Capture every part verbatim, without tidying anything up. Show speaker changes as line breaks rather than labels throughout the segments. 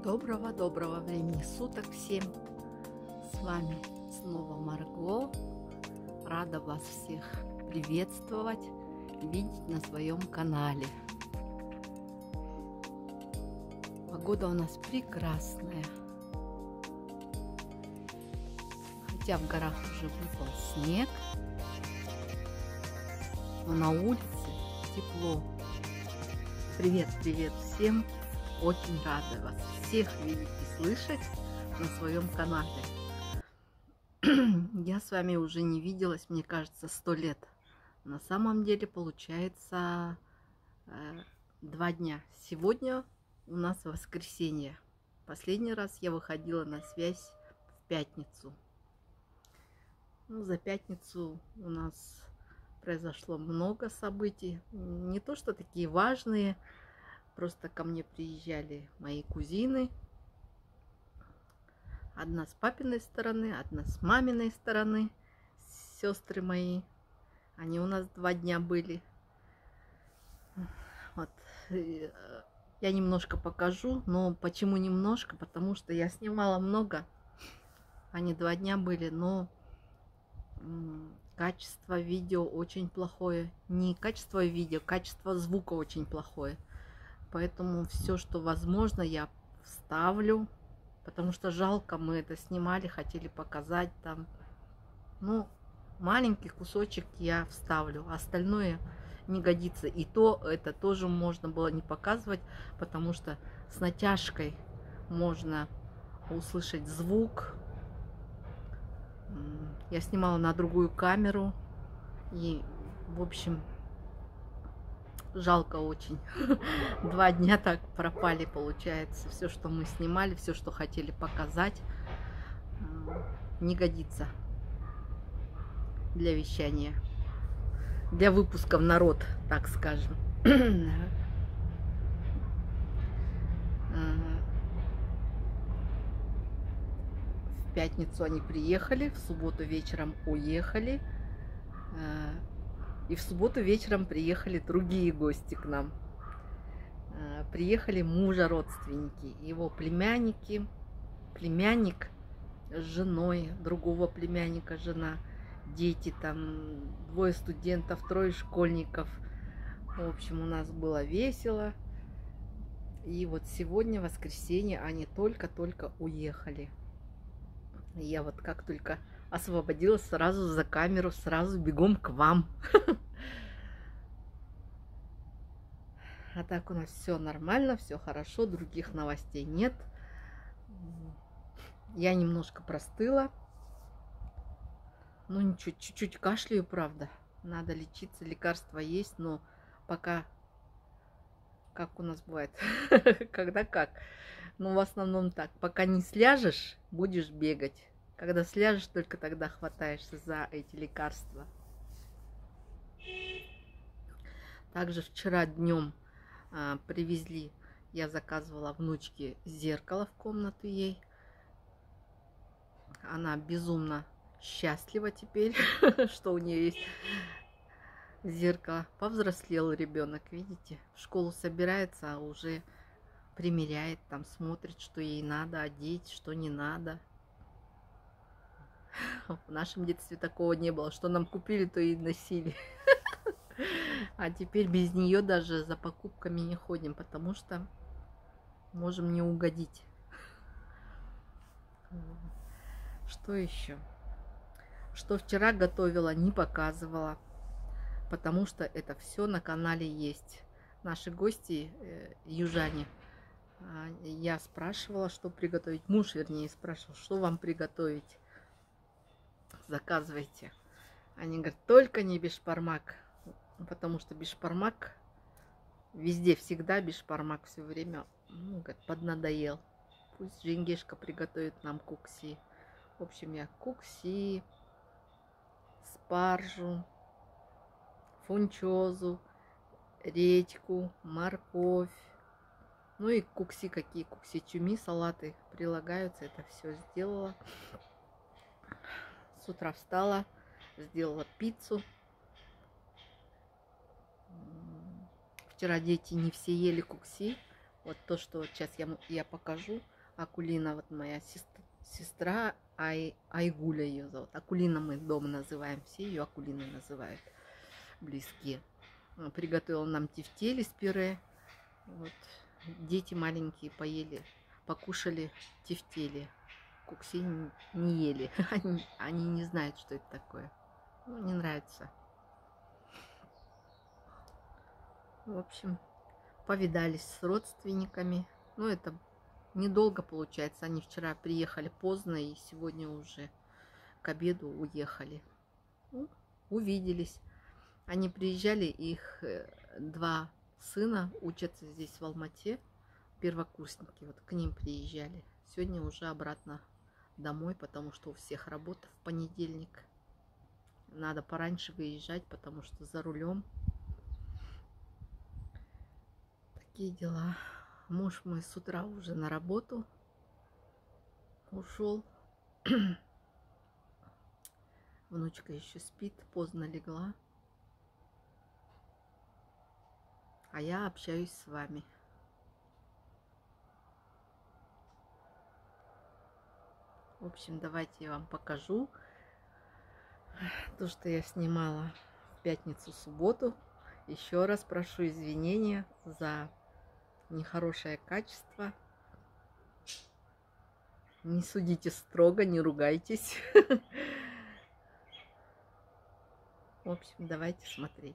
Доброго-доброго времени суток всем! С вами снова Марго. Рада вас всех приветствовать, видеть на своем канале. Погода у нас прекрасная. Хотя в горах уже выпал снег, но на улице тепло. Привет, привет всем! Очень рада вас всех видеть и слышать на своем канале. Я с вами уже не виделась, мне кажется, сто лет. На самом деле получается э, два дня. Сегодня у нас воскресенье. Последний раз я выходила на связь в пятницу. Ну, за пятницу у нас произошло много событий. Не то, что такие важные. Просто ко мне приезжали мои кузины. Одна с папиной стороны, одна с маминой стороны. Сестры мои. Они у нас два дня были. Вот. Я немножко покажу. Но почему немножко? Потому что я снимала много. Они два дня были, но качество видео очень плохое. Не качество видео, качество звука очень плохое. Поэтому все, что возможно, я вставлю, потому что жалко, мы это снимали, хотели показать там. Ну, маленький кусочек я вставлю, остальное не годится. И то, это тоже можно было не показывать, потому что с натяжкой можно услышать звук. Я снимала на другую камеру, и, в общем... Жалко очень. Два дня так пропали, получается. Все, что мы снимали, все, что хотели показать, не годится для вещания, для выпуска в народ, так скажем. В пятницу они приехали, в субботу вечером уехали. И в субботу вечером приехали другие гости к нам. Приехали мужа родственники, его племянники, племянник с женой, другого племянника жена, дети там, двое студентов, трое школьников. В общем, у нас было весело. И вот сегодня, воскресенье, они только-только уехали. Я вот как только... освободилась сразу за камеру, сразу бегом к вам. А так у нас все нормально, все хорошо, других новостей нет. Я немножко простыла. Ну ничего, чуть-чуть кашляю, правда. Надо лечиться, лекарства есть, но пока, как у нас бывает, когда как. Ну в основном так, пока не сляжешь, будешь бегать. Когда сляжешь, только тогда хватаешься за эти лекарства. Также вчера днем а, привезли, я заказывала внучке зеркало в комнату ей. Она безумно счастлива теперь, что у нее есть зеркало. Повзрослел ребенок, видите? В школу собирается, а уже примеряет, там смотрит, что ей надо одеть, что не надо. В нашем детстве такого не было. Что нам купили, то и носили. А теперь без нее даже за покупками не ходим, потому что можем не угодить. Что еще? Что вчера готовила, не показывала, потому что это все на канале есть. Наши гости, э, южане, я спрашивала, что приготовить. Муж, вернее, спрашивал, что вам приготовить. Заказывайте. Они говорят, только не бешбармак, потому что бешбармак везде, всегда бешбармак, все время, ну, говорит, поднадоел. Пусть Женгешка приготовит нам кукси. В общем, я кукси, спаржу, фунчозу, редьку, морковь. Ну и кукси какие, кукси чуми, салаты прилагаются. Это все сделала. С утра встала, сделала пиццу. Вчера дети не все ели кукси. Вот то, что сейчас я, я покажу. Акулина, вот моя сестра, сестра Ай, Айгуля ее зовут. Акулина мы дома называем, все ее Акулиной называют, близкие. Приготовила нам тефтели с пюре. Вот. Дети маленькие поели, покушали тефтели. Кукси не ели, они, они не знают, что это такое. Ну, не нравится. В общем, повидались с родственниками. Ну, это недолго получается. Они вчера приехали поздно и сегодня уже к обеду уехали. Ну, увиделись. Они приезжали, их два сына учатся здесь в Алмате, первокурсники. Вот к ним приезжали. Сегодня уже обратно домой, потому что у всех работа в понедельник. Надо пораньше выезжать, потому что за рулем. Такие дела. Муж мой с утра уже на работу ушел. Внучка еще спит, поздно легла. А я общаюсь с вами. В общем, давайте я вам покажу то, что я снимала в пятницу, субботу. Еще раз прошу извинения за нехорошее качество. Не судите строго, не ругайтесь. В общем, давайте смотреть.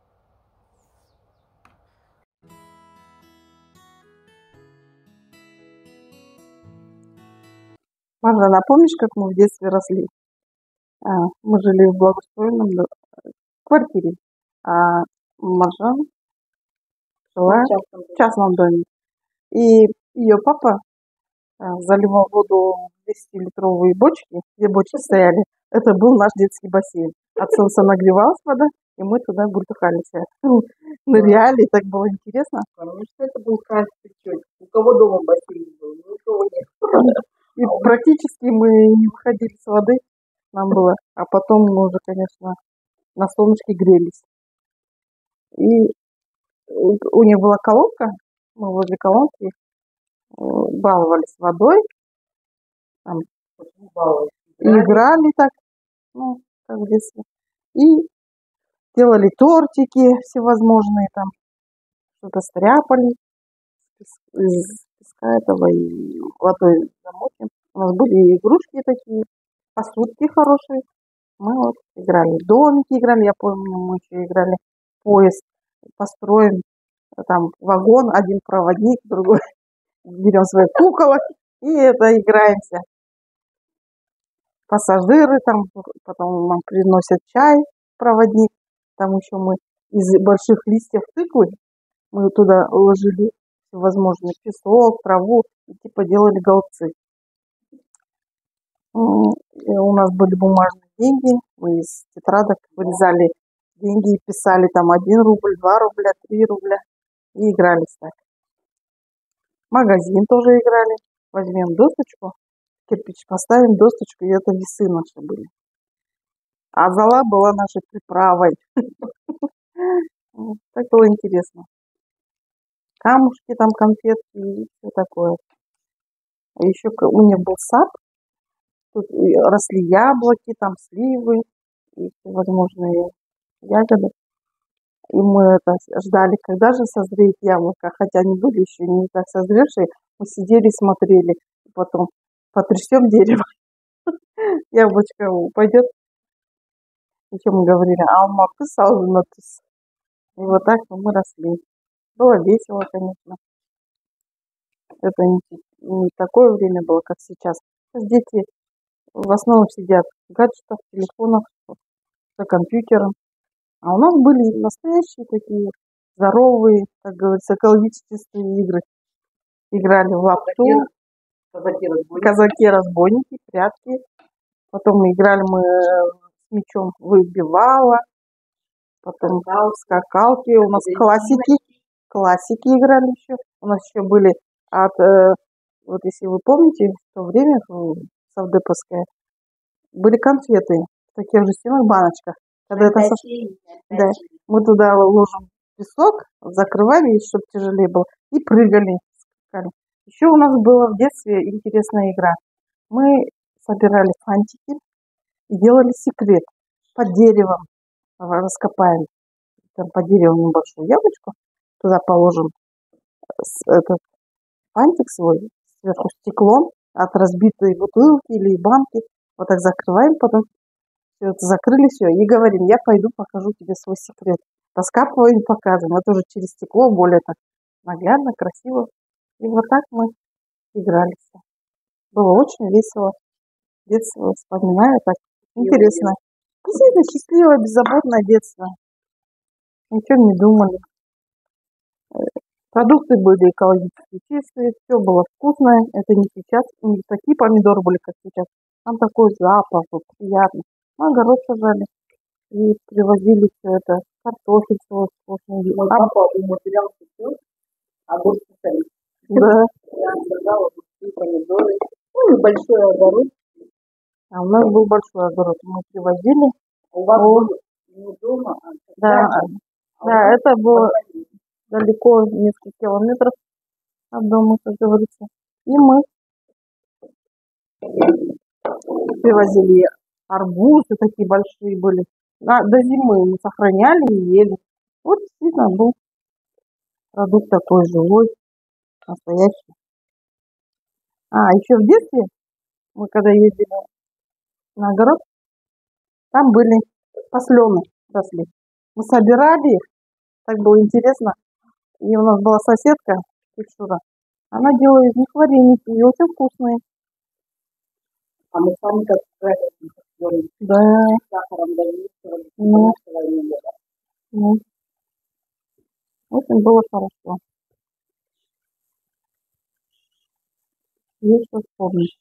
Маржа, напомнишь, как мы в детстве росли? А, мы жили в благоустроенном квартире, а Маржан жила в частном доме. И ее папа а, заливал воду в десятилитровые бочки, где бочки стояли. Это был наш детский бассейн. От солнца нагревалась вода, и мы туда бультухались. Ныряли, так было интересно.
Потому что это был каждый чуть. У кого дома бассейн был, никого нет.
И практически мы не выходили с воды, нам было. А потом мы уже, конечно, на солнышке грелись. И у них была колонка, мы возле колонки баловались водой, там, и играли так, ну, как в детстве. И делали тортики всевозможные, там, что-то стряпали из песка этого и водой замочим. У нас были игрушки такие, посудки хорошие. Мы вот играли в домики, играли, я помню, мы еще играли поезд, построим, там вагон, один проводник, другой, берем свои куколок и это играемся. Пассажиры там, потом нам приносят чай, проводник, там еще мы из больших листьев тыквы, мы туда ложили всевозможный песок, траву и типа делали голубцы. У нас были бумажные деньги, мы из тетрадок вырезали деньги и писали там один рубль, два рубля, три рубля и игрались так. Магазин тоже играли, возьмем досточку, кирпич поставим, досточку, и это весы наши были. А зола была нашей приправой. Так было интересно. Камушки, там конфетки и все такое. Еще у меня был сад. Тут росли яблоки, там сливы и всевозможные ягоды. И мы это ждали, когда же созреет яблоко, хотя они были еще не так созревшие. Мы сидели, смотрели, потом потрясем дерево, яблочко упадет. И что мы говорили, алма писал, и вот так мы росли. Было весело, конечно. Это не, не такое время было, как сейчас. Сейчас дети в основном сидят в гаджетах, в телефонах, за компьютером. А у нас были настоящие такие здоровые, как говорится, экологические игры. Играли в лапту, казаки-разбойники, прятки. Потом играли мы с мячом выбивала. Потом скакалки. У нас классики. Классики играли еще. У нас еще были от, вот если вы помните, в то время совдеповское, были конфеты в таких жестяных баночках. Когда это со... да, мы туда ложим песок, закрывали, чтобы тяжелее было, и прыгали. Скакали. Еще у нас была в детстве интересная игра. Мы собирали фантики и делали секрет. Под деревом раскопаем, там под деревом небольшую ямочку, туда положим этот фантик свой, сверху стеклом от разбитой бутылки или банки. Вот так закрываем, потом все это закрыли, все, и говорим, я пойду покажу тебе свой секрет. Раскапываем, показываем. Это уже через стекло, более так наглядно, красиво. И вот так мы игрались. Было очень весело. Детство вспоминаю, так интересно. Действительно счастливое, беззаботное детство. Ничего не думали. Продукты были экологически чистые, все было вкусное. Это не сейчас, не такие помидоры были, как сейчас. Там такой запах был приятный. Мы огород сажали и привозили все это. Картофель свой вкусный.
Мой
А,
папа умудрялся все, а был специалист.
да.
Я сажала огурцы, помидоры. Ну, небольшой огород.
А у нас был большой огород. Мы привозили.
У вас
О,
был не дома, а
да,
дача. А у
да,
нас
это было
во дворе.
далеко, несколько километров от дома, как говорится. И мы привозили арбузы, такие большие были. На, до зимы мы сохраняли и ели. Вот действительно был продукт такой живой, настоящий. А, еще в детстве, мы когда ездили на огород, там были послены росли. Мы собирали их, так было интересно. И у нас была соседка, тетя Шура. Она делала из них вареники, и очень вкусные.
А мы сами как правильно
Да,
с сахаром домешивали,
ну,
варили.
ну, очень было хорошо. Есть что вспомнить.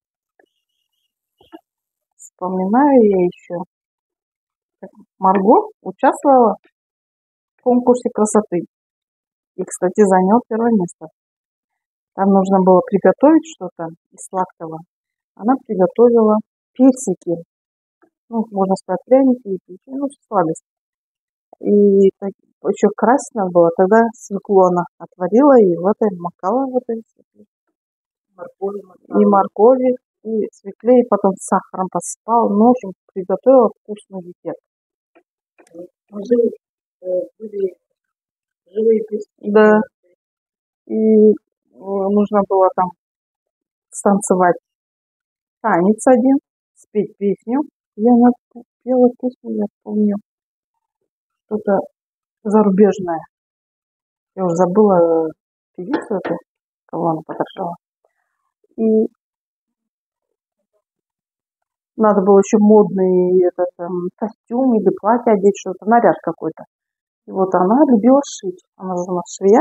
Вспоминаю я еще, как Марго участвовала в конкурсе красоты. И, кстати, занял первое место. Там нужно было приготовить что-то из сладкого. Она приготовила персики. Ну, можно сказать, пряники и печенье, ну, сладость. И так, еще красное было. Тогда свеклу она отварила и в этой макала, в этой свекле.
Моркови,
И моркови, и свекле, и потом с сахаром посыпала. Ну, в общем, приготовила вкусный десерт.
мы жили, э, были живые пески.
Да. И э, нужно было там станцевать танец один, спеть песню. Я она пела песню, я помню, что-то зарубежное. Я уже забыла э, певицу эту, кого она подошла. И надо было еще модный этот эм, костюм или платье одеть, что-то, наряд какой-то. И вот она любила шить. Она же у нас швея.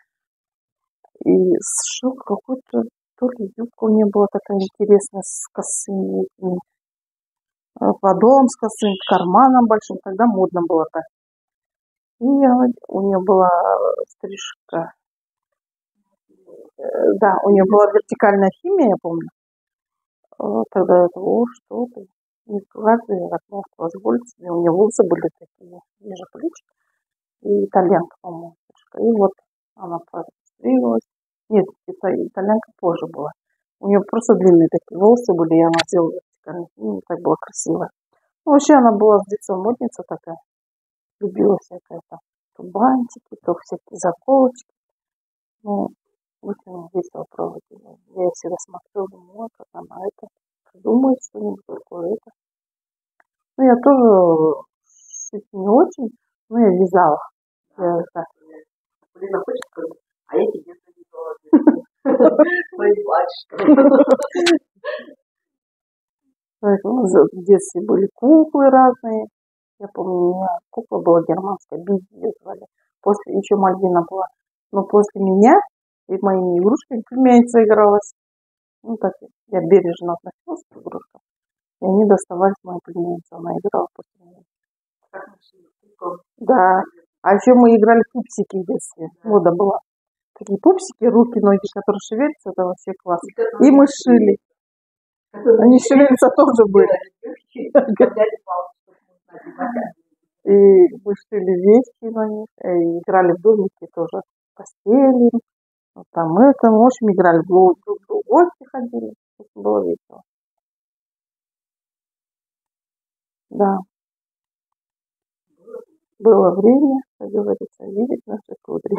И сшил какую-то, то ли юбка у нее была такая интересная, с косыми этими, э, подолом с косым, карманом большим. Тогда модно было так. И она- у нее была э, стрижка. э, Да, у нее была вертикальная химия, я помню. Э, Тогда это, о, что ты, не каждый так мог позволить себе. У нее волосы были такие, ниже плеч. И итальянка, по-моему, стрижка. И вот она подстриглась. Нет, это итальянка позже была. У нее просто длинные такие волосы были, и она сделала вертикальную химию, так было красиво. Ну, вообще она была с детства модница такая. Любила всякое там. То бантики, то всякие заколочки. Ну, очень весело пробовать. Я всегда смотрю, думаю, «Ой, как она это придумает что-нибудь такое. Это. Ну, я тоже шить не очень, но я вязала. Я так.
Полина хочет сказать, а я тебе завязала. Твои батюшка.
Так, ну, в детстве были куклы разные. Я помню, у меня кукла была германская, Биби ее звали. После еще Мальвина была. Но после меня и моими игрушками племянница игралась. Ну, так я бережно относилась к игрушкам. И они доставались моей племяннице. Она играла после меня.
Как нашли кукол.
Да. А еще мы играли в пупсики в детстве. Мода была. Такие пупсики, руки, ноги, которые шевелятся, это вообще класс. И мы шили. Они шевелятся тоже были. И мы шили вещи на них, и играли в домике тоже, постели. Вот там мы это, в общем, играли в друг другу, в гости ходили. Это было весело. Да, было время, как говорится, видеть наши кудри.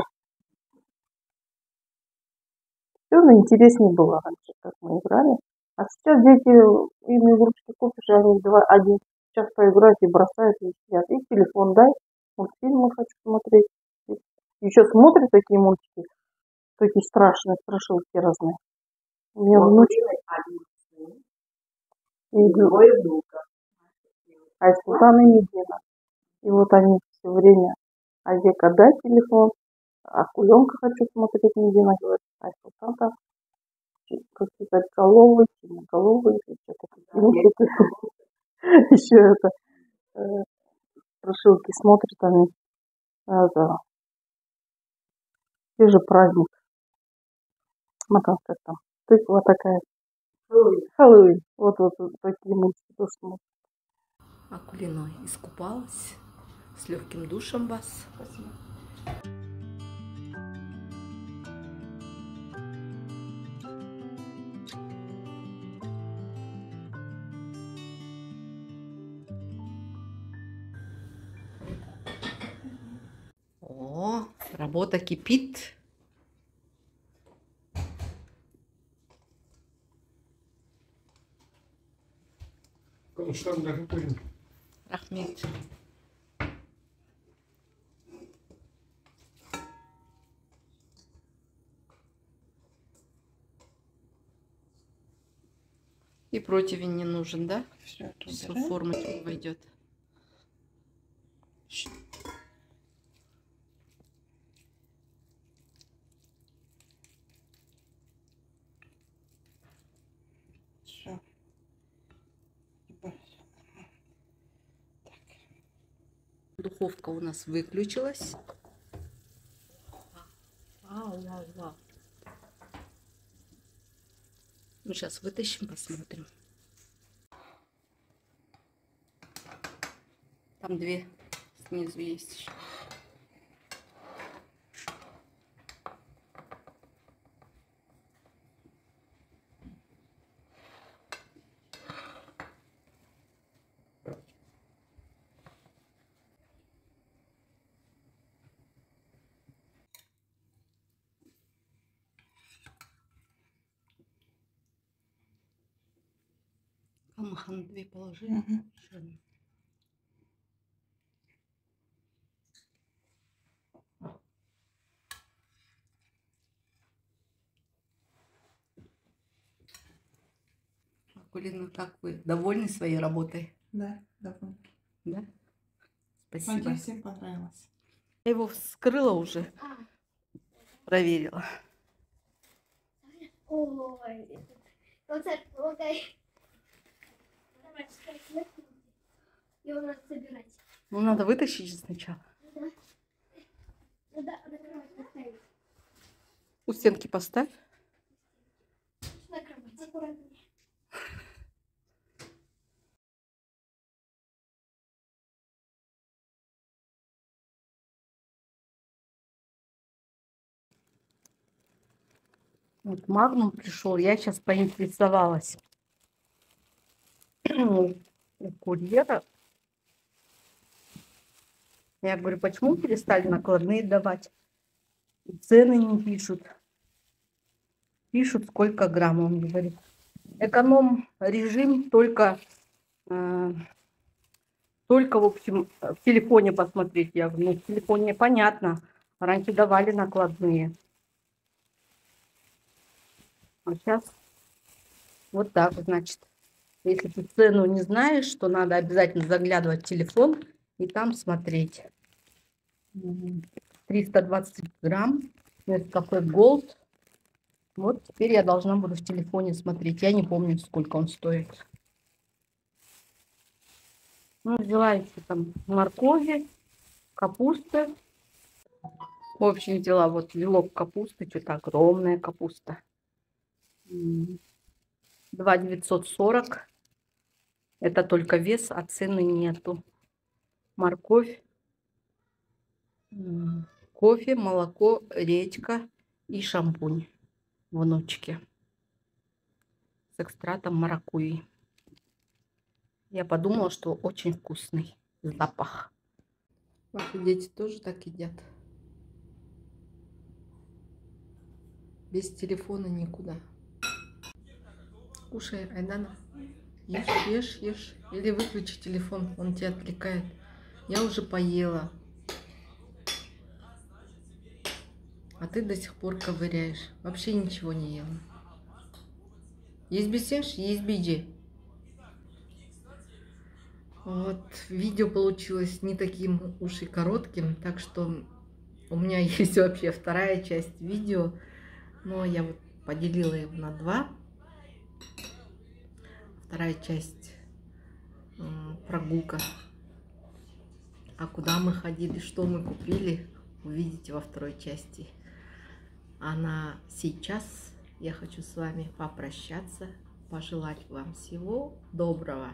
Все интереснее было раньше, как мы играли. А сейчас дети, им игрушки купишь, и они два, один час поиграют и бросают, и сидят. И телефон дай, мультфильмы хочу смотреть. Еще смотрят такие мультики, такие страшные, страшилки разные. У меня
Вот
внучка
один сын,
и
и двое внуков.
а из Султана и Медина. И вот они все время, а Века, дай телефон, а Куленка хочу смотреть, Медина говорит, а Султан там какие-то головые, головые, что-то такие мультики. Еще это э, страшилки смотрят они. Это, где же праздник? Смотри, как там. Тыква такая.
Ой,
Хэллоуин. Вот, вот, вот такие мультики тоже смотрят.
Акулиной искупалась. С легким душем вас.
Спасибо.
О, работа кипит. Рахмет. И противень не нужен, да?
Все это
Все в
убираем.
форму войдет.
Все.
Духовка у нас выключилась. Вау, вау, вау. Ну, сейчас вытащим, посмотрим. Там две снизу есть еще. Камахан две положи.
Угу.
Еще одну. Акулина, как вы? Довольны своей работой?
Да, довольно.
Да? Спасибо.
Надеюсь, всем понравилось.
Я его вскрыла уже. Проверила.
Ой, вот трогай. Давай, его надо собирать.
Ну, надо вытащить сначала.
Да. Да, на кровать поставить.
У стенки поставь.
На кровать. Аккуратнее.
Вот Магнум пришел, я сейчас поинтересовалась у курьера. Я говорю, почему перестали накладные давать? И цены не пишут. Пишут, сколько грамм, он говорит. Эконом режим только, э, только в общем, в телефоне посмотреть. Я говорю, ну, в телефоне понятно. Раньше давали накладные. А сейчас вот так, значит. Если ты цену не знаешь, то надо обязательно заглядывать в телефон и там смотреть. триста двадцать грамм. Нескафе Голд. Вот теперь я должна буду в телефоне смотреть. Я не помню, сколько он стоит. Ну, взяла еще там моркови, капусты. В общем, взяла вот вилок капусты. Что-то огромная капуста. два девятьсот сорок. Это только вес, а цены нету. Морковь, кофе, молоко, редька И шампунь внучки с экстратом маракуйи. Я подумала, что очень вкусный запах. Ваши дети тоже так едят? Без телефона никуда. Кушай, Айдана. Ешь, ешь, ешь. Или выключи телефон, он тебя отвлекает. Я уже поела. А ты до сих пор ковыряешь. Вообще ничего не ела. Есть бесенш, есть биджи. Вот, видео получилось не таким уж и коротким, так что у меня есть вообще вторая часть видео, но я вот поделила его на два. Вторая часть прогулка. А куда мы ходили, что мы купили, увидите во второй части. А на сейчас я хочу с вами попрощаться, пожелать вам всего доброго.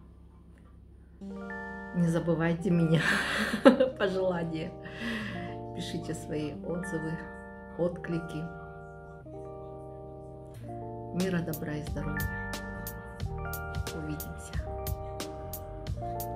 Не забывайте меня, пожелания. Пишите свои отзывы, отклики. Мира, добра и здоровья. Увидимся.